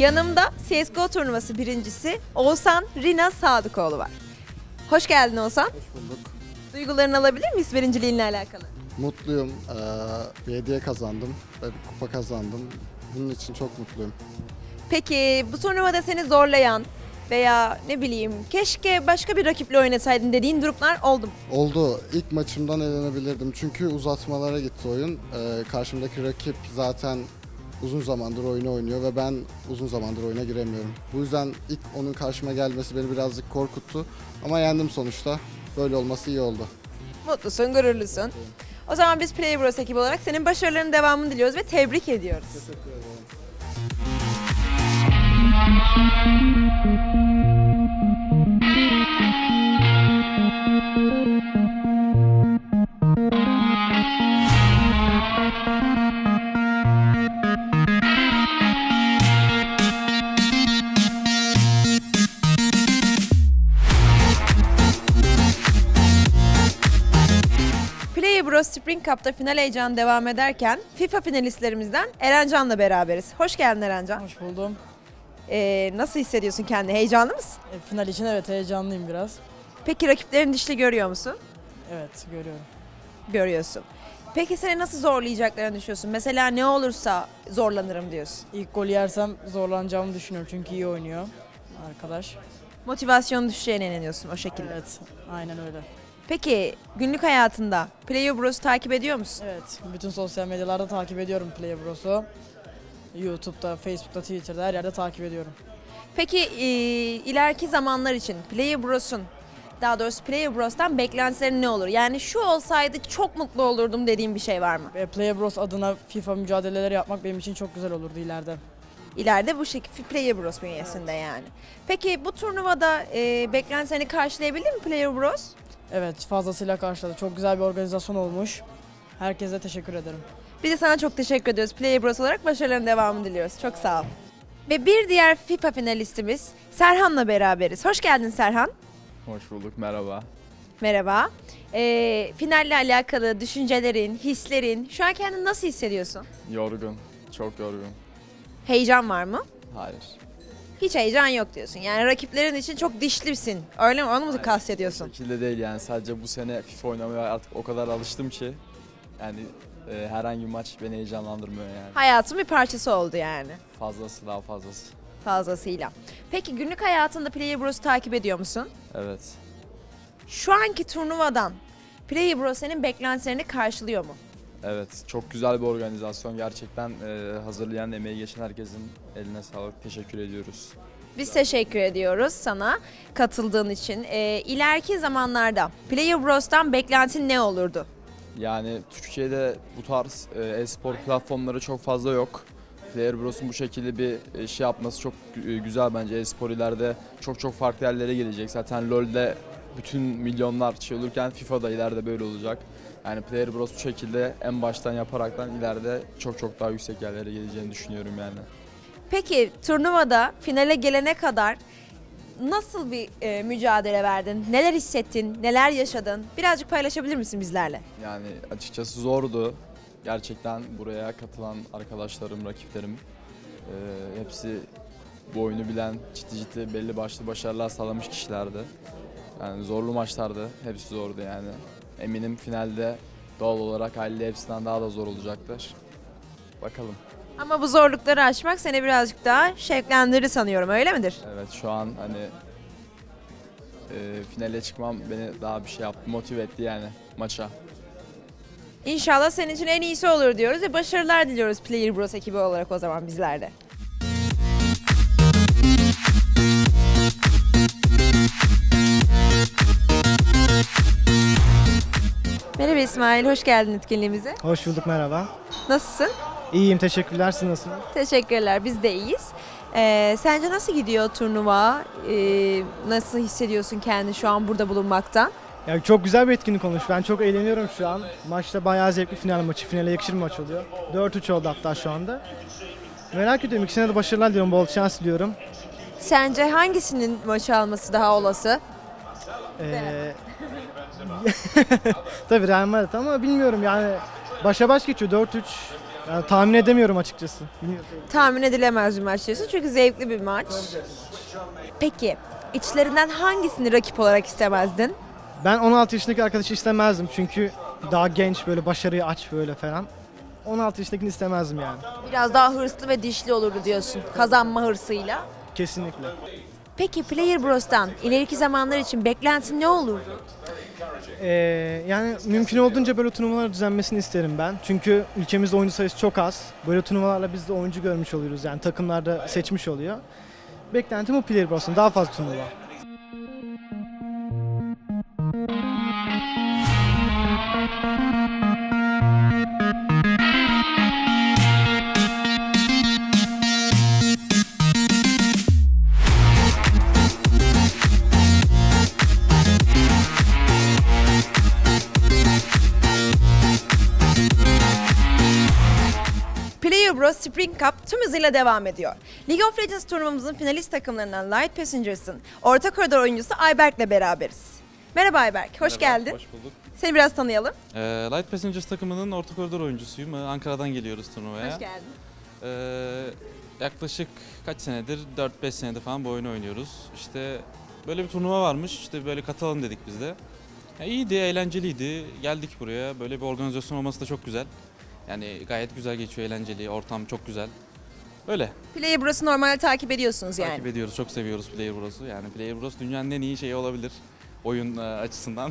Yanımda CSGO turnuvası birincisi Oğuzhan Rina Sadıkoğlu var. Hoş geldin Oğuzhan. Hoş bulduk. Duygularını alabilir miyiz birinciliğinle alakalı? Mutluyum. Bir hediye kazandım ve bir kupa kazandım. Bunun için çok mutluyum. Peki bu turnuvada seni zorlayan veya ne bileyim keşke başka bir rakiple oynasaydın dediğin durumlar oldu mu? Oldu. İlk maçımdan elenebilirdim. Çünkü uzatmalara gitti oyun. Karşımdaki rakip zaten uzun zamandır oyunu oynuyor ve ben uzun zamandır oyuna giremiyorum. Bu yüzden ilk onun karşıma gelmesi beni birazcık korkuttu. Ama yendim sonuçta. Böyle olması iyi oldu. Mutlusun, gururlusun. O zaman biz Play Bros ekibi olarak senin başarılarının devamını diliyoruz ve tebrik ediyoruz. Teşekkür ederim. Play Bros Spring Cup'ta final heyecanı devam ederken FIFA finalistlerimizden Erencan'la beraberiz. Hoş geldin Erencan. Hoş buldum. Nasıl hissediyorsun kendini? Heyecanlı mısın? Final için evet heyecanlıyım biraz. Peki rakiplerin dişli görüyor musun? Evet görüyorum. Görüyorsun. Peki seni nasıl zorlayacaklarını düşünüyorsun? Mesela ne olursa zorlanırım diyorsun. İlk gol yersem zorlanacağımı düşünüyorum çünkü iyi oynuyor arkadaş. Motivasyonu düşeceğine inanıyorsun o şekilde. Evet aynen öyle. Peki günlük hayatında Play Bros'u takip ediyor musun? Evet bütün sosyal medyalarda takip ediyorum Play Bros'u. YouTube'da, Facebook'ta, Twitter'da her yerde takip ediyorum. Peki ileriki zamanlar için Play Bros'un, daha doğrusu Play Bros'tan beklentilerin ne olur? Yani şu olsaydı çok mutlu olurdum dediğin bir şey var mı? Ve Play Bros adına FIFA mücadeleleri yapmak benim için çok güzel olurdu ileride. İleride bu şekilde Play Bros bünyesinde yani. Peki bu turnuvada beklentilerini karşılayabilir mi Play Bros? Evet fazlasıyla karşıladı. Çok güzel bir organizasyon olmuş. Herkese teşekkür ederim. Biz de sana çok teşekkür ediyoruz. Play Bros olarak başarıların devamını diliyoruz. Çok sağ ol. Ve bir diğer FIFA finalistimiz Serhan'la beraberiz. Hoş geldin Serhan. Hoş bulduk, merhaba. Merhaba. Finalle alakalı düşüncelerin, hislerin, şu an kendini nasıl hissediyorsun? Yorgun, çok yorgun. Heyecan var mı? Hayır. Hiç heyecan yok diyorsun. Yani rakiplerin için çok dişlisin. Öyle mi? Onu mu Hayır, kastediyorsun? O şekilde değil yani, sadece bu sene FIFA oynamaya artık o kadar alıştım ki yani herhangi bir maç beni heyecanlandırmıyor yani. Hayatın bir parçası oldu yani. Fazlası, daha fazlası. Fazlasıyla. Peki günlük hayatında Play Bros'u takip ediyor musun? Evet. Şu anki turnuvadan Play Bros senin beklentilerini karşılıyor mu? Evet, çok güzel bir organizasyon. Gerçekten hazırlayan, emeği geçen herkesin eline sağlık. Teşekkür ediyoruz. Biz teşekkür ediyoruz sana katıldığın için. İleriki zamanlarda Play Bros'tan beklentin ne olurdu? Yani Türkiye'de bu tarz e-spor platformları çok fazla yok. Player Bros'un bu şekilde bir şey yapması çok güzel bence. E-spor ileride çok farklı yerlere gelecek. Zaten LoL'de bütün milyonlar şey olurken FIFA'da ileride böyle olacak. Yani Player Bros bu şekilde en baştan yaparaktan ileride çok daha yüksek yerlere geleceğini düşünüyorum yani. Peki turnuvada finale gelene kadar nasıl bir mücadele verdin? Neler hissettin? Neler yaşadın? Birazcık paylaşabilir misin bizlerle? Yani açıkçası zordu. Gerçekten buraya katılan arkadaşlarım, rakiplerim hepsi bu oyunu bilen, ciddi belli başlı başarılar sağlamış kişilerdi. Yani zorlu maçlardı, hepsi zordu yani. Eminim finalde doğal olarak haliyle hepsinden daha da zor olacaktır. Bakalım. Ama bu zorlukları aşmak seni birazcık daha şevklendirir sanıyorum, öyle midir? Evet, şu an hani finale çıkmam beni daha bir şey yaptı, motive etti yani maça. İnşallah senin için en iyisi olur diyoruz ve başarılar diliyoruz Player Bros ekibi olarak o zaman bizler de. Merhaba İsmail, hoş geldin etkinliğimize. Hoş bulduk, merhaba. Nasılsın? İyiyim, teşekkürler. Siz nasılsınız? Teşekkürler, biz de iyiyiz. Sence nasıl gidiyor turnuva? Nasıl hissediyorsun kendini şu an burada bulunmaktan? Ya çok güzel bir etkinlik olmuş. Ben çok eğleniyorum şu an. Maçta bayağı zevkli final maçı. Finale yakışır bir maç oluyor. 4-3 oldu hatta şu anda. Merak ediyorum. İkisine de başarılar diliyorum. Bol şans diliyorum. Sence hangisinin maçı alması daha olası? Tabii Real Madrid ama bilmiyorum yani. Başa baş geçiyor 4-3. Yani tahmin edemiyorum açıkçası. Bilmiyorum. Tahmin edilemez bir maç diyorsun çünkü zevkli bir maç. Peki içlerinden hangisini rakip olarak istemezdin? Ben 16 yaşındaki arkadaşı istemezdim çünkü daha genç, böyle başarıya aç böyle falan. 16 yaşındakini istemezdim yani. Biraz daha hırslı ve dişli olurdu diyorsun kazanma hırsıyla. Kesinlikle. Peki Player Bros'tan ileriki zamanlar için beklentin ne olurdu? Yani mümkün olduğunca böyle turnuvalar düzenmesini isterim ben. Çünkü ülkemizde oyuncu sayısı çok az. Böyle turnuvalarla biz de oyuncu görmüş oluyoruz, yani takımlarda seçmiş oluyor. Beklentim o Player Bros'tan daha fazla turnuva. Player Bros Spring Cup tüm hızıyla devam ediyor. League of Legends turnuvamızın finalist takımlarından Light Passengers'ın orta koridor oyuncusu Ayberk'le beraberiz. Merhaba Ayberk, hoş geldin. Hoş bulduk. Seni biraz tanıyalım. Light Passengers takımının orta koridor oyuncusuyum. Ankara'dan geliyoruz turnuvaya. Hoş geldin. Yaklaşık kaç senedir, 4-5 senedir falan bu oyunu oynuyoruz. İşte böyle bir turnuva varmış, işte böyle katılalım dedik biz de. İyiydi, eğlenceliydi. Geldik buraya, böyle bir organizasyon olması da çok güzel. Yani gayet güzel geçiyor, eğlenceli, ortam çok güzel. Öyle. Player Bros'u normalde takip ediyorsunuz yani. Takip ediyoruz, çok seviyoruz Player Bros'u. Yani Player Bros dünyanın en iyi şeyi olabilir oyun açısından.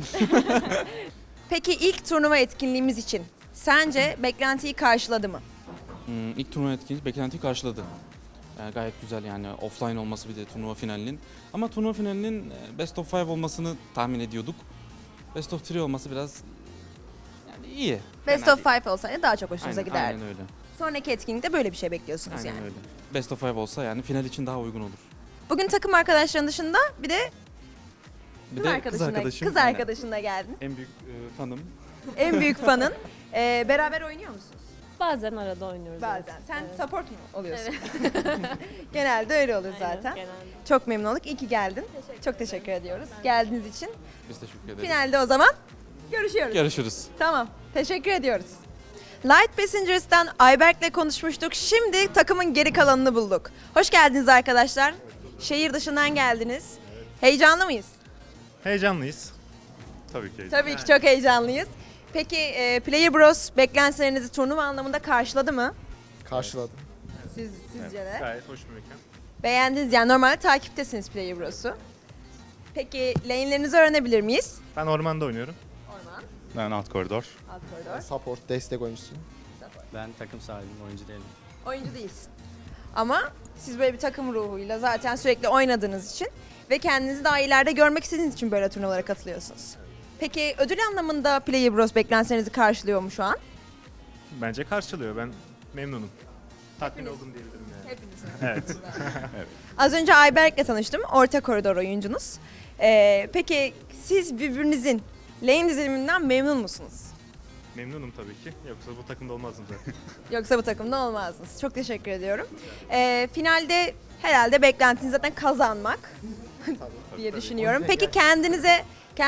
Peki ilk turnuva etkinliğimiz için sence beklentiyi karşıladı mı? İlk turnuva etkinliği beklentiyi karşıladı. Gayet güzel, yani offline olması bir de turnuva finalinin. Ama turnuva finalinin best of 5 olmasını tahmin ediyorduk. Best of 3 olması biraz yani iyi. Best Fena of 5 olsaydı daha çok hoşunuza Aynen, giderdi. aynen öyle. Sonraki etkinlikte böyle bir şey bekliyorsunuz Aynen yani. öyle. Best of 5 olsa yani final için daha uygun olur. Bugün takım arkadaşların dışında bir de Bir de kız arkadaşım. kız arkadaşınla geldin. En büyük fanım. En büyük fanın. Beraber oynuyor musunuz? Bazen arada oynuyoruz. Bazen. Sen Evet. support mu oluyorsun? Genelde öyle oluyor Aynen, zaten. genelde. Çok memnun olduk. İyi ki geldin. Çok teşekkür ediyoruz geldiğiniz için. Biz teşekkür ederiz. Finalde o zaman görüşüyoruz. Görüşürüz. Tamam. Teşekkür ediyoruz. Light Passengers'tan Ayberk'le konuşmuştuk. Şimdi takımın geri kalanını bulduk. Hoş geldiniz arkadaşlar. Şehir dışından geldiniz. Heyecanlı mıyız? Heyecanlıyız. Tabii ki. Tabii ki çok heyecanlıyız. Peki Player Bros beklentilerinizi turnuva anlamında karşıladı mı? Karşıladım. Sizce de? Gayet hoş bir mekan. Beğendiniz yani normalde takiptesiniz Player Bros'u. Peki lane'lerinizi öğrenebilir miyiz? Ben ormanda oynuyorum. Orman, Ben alt koridor. alt koridor. Support, destek oyuncusu. Ben takım sahibiyim, oyuncu değilim. Oyuncu değilsin. Ama siz böyle bir takım ruhuyla zaten sürekli oynadığınız için ve kendinizi daha ileride görmek istediğiniz için böyle turnuvalara katılıyorsunuz. Peki ödül anlamında Player Bros beklentilerinizi karşılıyor mu şu an? Bence karşılıyor. Ben memnunum. Tatmin oldum diyebilirim yani. Hepiniz. Evet. Az önce Ayberk'le tanıştım. Orta koridor oyuncunuz. Peki siz birbirinizin lane diziliminden memnun musunuz? Memnunum tabii ki. Yoksa bu takımda olmazdım zaten. Yoksa bu takımda olmazdınız. Çok teşekkür ediyorum. Finalde herhalde beklentiniz zaten kazanmak diye düşünüyorum. Peki kendinize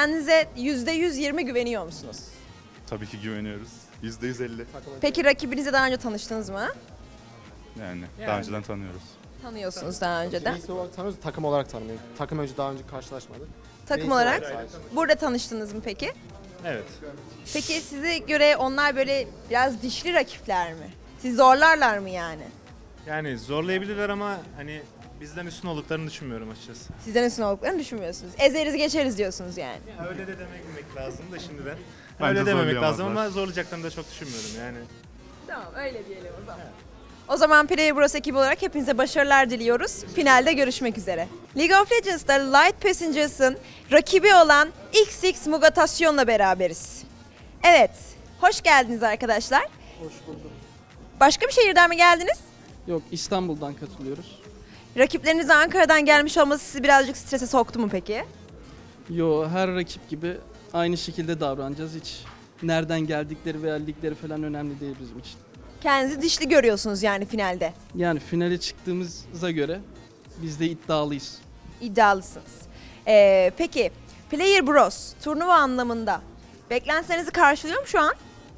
%120 güveniyor musunuz? Tabii ki güveniyoruz. %150. Peki rakibinize daha önce tanıştınız mı? Yani daha önceden tanıyoruz. Tanıyorsunuz daha önceden. Bireysel olarak tanıyoruz, takım olarak tanımıyoruz. Takım önce daha önce karşılaşmadık. Takım Bireysel olarak sadece. burada tanıştınız mı peki? Evet. Peki size göre onlar böyle biraz dişli rakipler mi? Sizi zorlarlar mı yani? Yani zorlayabilirler ama hani bizden üstün olduklarını düşünmüyorum açıkçası. Sizden üstün olduklarını düşünmüyorsunuz. Ezeriz geçeriz diyorsunuz yani. Öyle de demek lazım da şimdiden. Bence Öyle dememek lazım zorlayamazlar. ama zorlayacaklarını da çok düşünmüyorum yani. Tamam öyle diyelim o zaman. O zaman Player Bros ekibi olarak hepinize başarılar diliyoruz. Finalde görüşmek üzere. League of Legends'ta Light Passengers'ın rakibi olan XX Mugatasyon'la beraberiz. Evet, hoş geldiniz arkadaşlar. Hoş bulduk. Başka bir şehirden mi geldiniz? Yok, İstanbul'dan katılıyoruz. Rakipleriniz Ankara'dan gelmiş olması sizi birazcık strese soktu mu peki? Yo, her rakip gibi aynı şekilde davranacağız. Hiç nereden geldikleri veya ligleri falan önemli değil bizim için. Kendinizi dişli görüyorsunuz yani finalde. Yani finale çıktığımıza göre biz de iddialıyız. İddialısınız. Peki Player Bros turnuva anlamında beklentilerinizi karşılıyor mu şu an?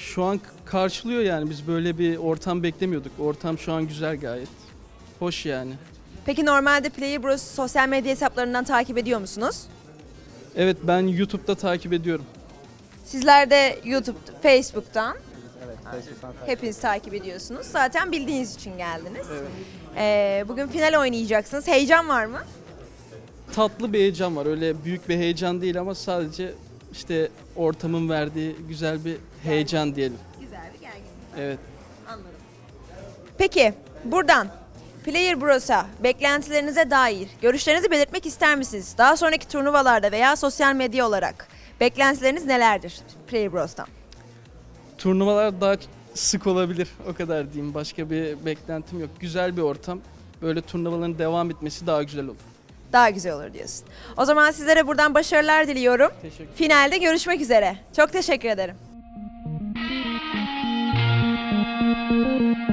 Şu an karşılıyor yani. Biz böyle bir ortam beklemiyorduk. Ortam şu an güzel gayet. Hoş yani. Peki normalde Player Bros sosyal medya hesaplarından takip ediyor musunuz? Evet, ben YouTube'da takip ediyorum. Sizler de YouTube, Facebook'tan hepiniz takip ediyorsunuz. Zaten bildiğiniz için geldiniz. Bugün final oynayacaksınız. Heyecan var mı? Tatlı bir heyecan var. Öyle büyük bir heyecan değil ama sadece işte ortamın verdiği güzel bir heyecan diyelim. Güzel bir gerginlik. Evet. Anladım. Peki buradan Player Bros'a beklentilerinize dair görüşlerinizi belirtmek ister misiniz? Daha sonraki turnuvalarda veya sosyal medya olarak beklentileriniz nelerdir Player Bros'tan? Turnuvalar daha sık olabilir. O kadar diyeyim. Başka bir beklentim yok. Güzel bir ortam. Böyle turnuvaların devam etmesi daha güzel olur. Daha güzel olur diyorsun. O zaman sizlere buradan başarılar diliyorum. Teşekkür Finalde görüşmek üzere. Çok teşekkür ederim.